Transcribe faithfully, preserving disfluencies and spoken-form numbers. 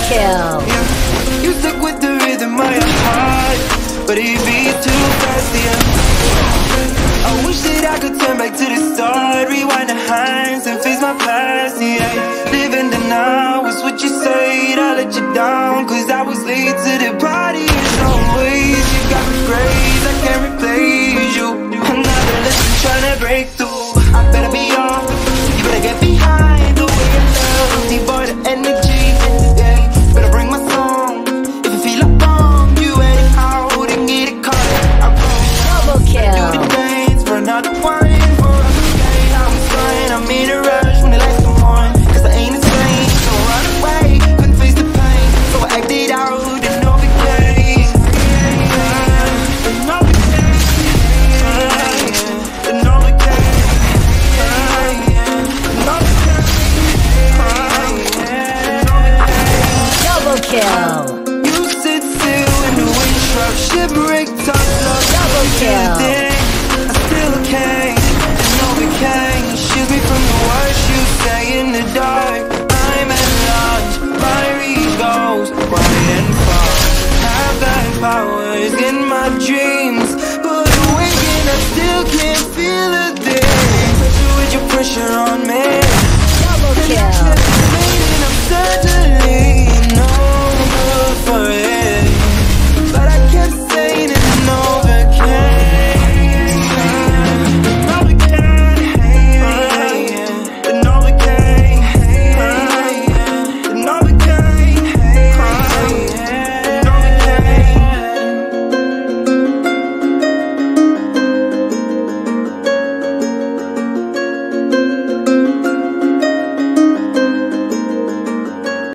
kill. Yeah. You stick with the rhythm of your heart, but it beats too fast, yeah. I wish that I could turn back to the start, rewind the hands and face my past, yeah. Living the now is what you said, I let you down, cause I was late to the party. There's no ways, you got me crazy, I can't replace you. Another lesson trying to break